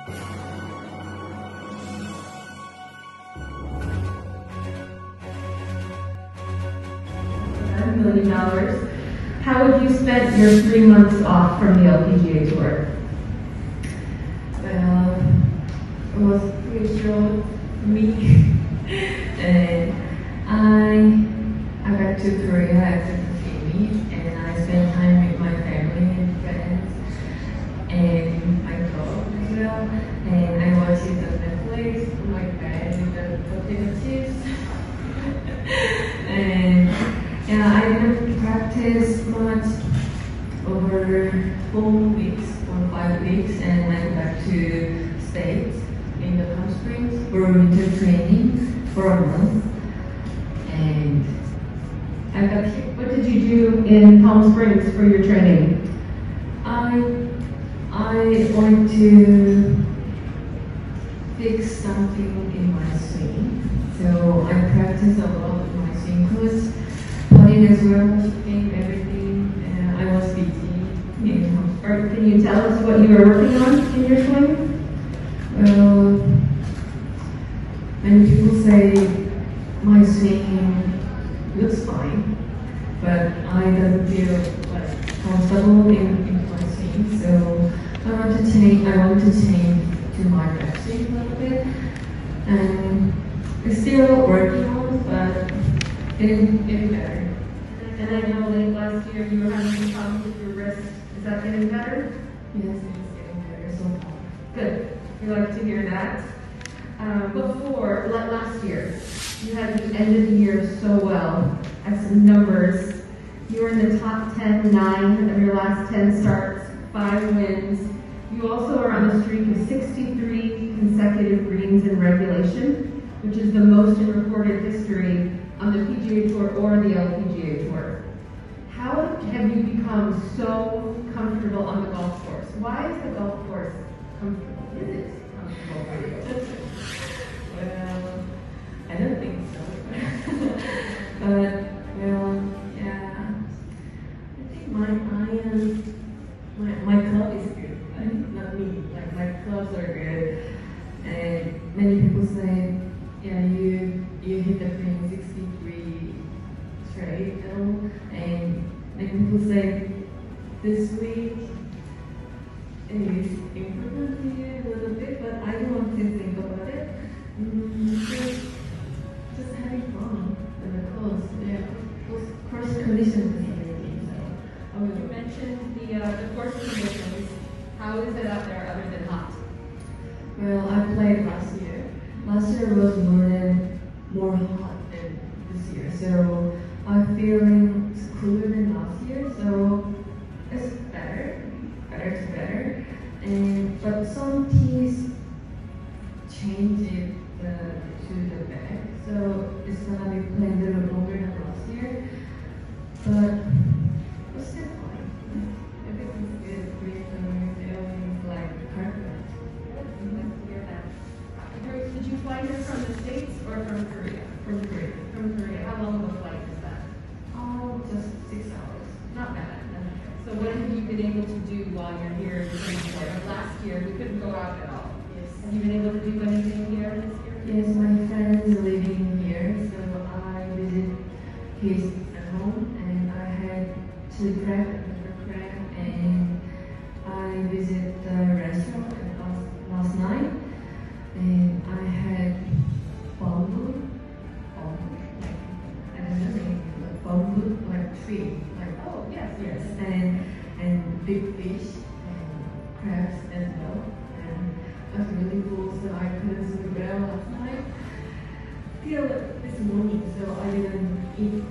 $1 million. How would you spend your 3 months off from the LPGA Tour? Well, it was pretty short for me. And I got to Korea after the Amy, and I spent time with my family and friends and my dog as well. And I watched it on Netflix on my bed with the potato chips. And yeah, I didn't practice much over 4 weeks or 5 weeks, and I went back to States in the Palm Springs for winter training for a month. And I got hit. What did you do in Palm Springs for your training? I went to fix something in my swing. So I practiced a lot with my swing coach, putting as well, shooting, everything. And I was busy in Palm Springs. Can you tell us what you were working on in your swing? Well, many people say my swing looks fine, but I don't feel like comfortable in my swing. So I want to change to my back swing a little bit, and it's still working on, but getting better. And I know late last year you were having some problems with your wrist. Is that getting better? Yes, it's getting better so far. Good. We like to hear that. Before, last year, you had ended the year so well at some numbers. You were in the top 10, 9 of your last 10 starts, 5 wins. You also are on a streak of 63 consecutive greens in regulation, which is the most in recorded history on the PGA Tour or the LPGA Tour. How have you become so comfortable on the golf course? Why is the golf course comfortable? Is it comfortable for you? Well, I don't think so. But, well, yeah. I think my club is good. Not me. Like, my clubs are good. And many people say, yeah, you hit the green 63 straight, you know? And many people say, this week is improvement here a little bit, but I don't want to think about it. Just having fun in the course, yeah. Course conditions is everything. So, you mentioned the course conditions. How is it out there other than hot? well, I played last year. Last year was more hot than this year, so I'm feeling cooler than last year. So it's better to better. And but some teams change it to the back, so it's gonna be playing a little longer than last year. But it's still fine. Everything's good. Everything's like perfect. Nice to hear that. Did you fly here from the States or from Korea? From Korea. From Korea. How long of a flight is that? Oh, just 6 hours. Not bad. So what have you been able to do while you're here in Korea? Last year, we couldn't go out at all. Yes. Have you been able to do anything here this year? Yes, my friend is living here, so I visit his home, and I had chili crab and pepper crab, and I visit the restaurant last night, and I had bamboo, like, I don't know, like bamboo, like tree, like, Oh, yes. yes, and big fish and crabs as well. And I was really full, so I couldn't sleep well last night. Till this morning, so I didn't eat